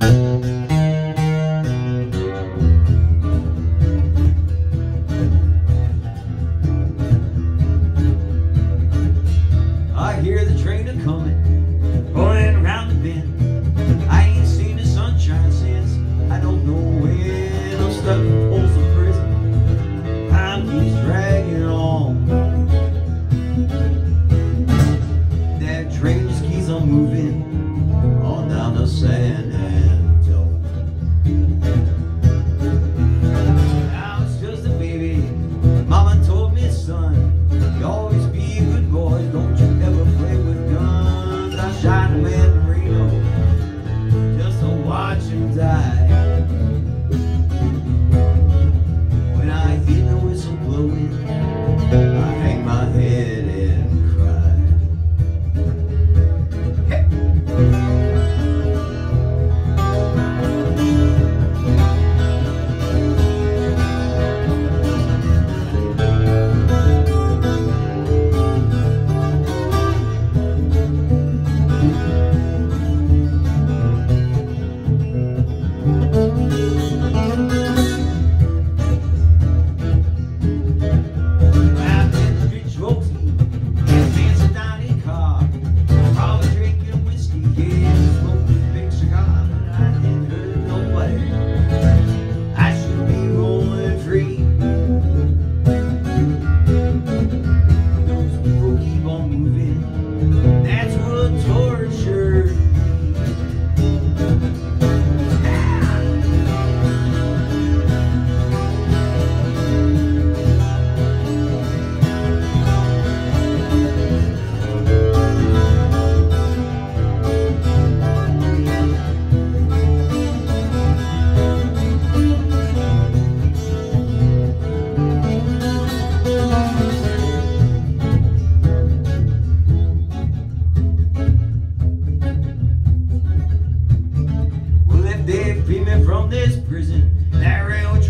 I hear the train a-comin', going round the bend. I ain't seen the sunshine since I don't know when. I'm stuck in Folsom prison, time keeps dragging on. That train just keeps on moving on down to San Antonio. I was just a baby, mama told me, son, you always be a good boy, don't you ever play with guns. I shot a man in Reno just to watch him die. When I hear the whistle blowing, I hang my head and cry. Hey. They free me from this prison, that railroad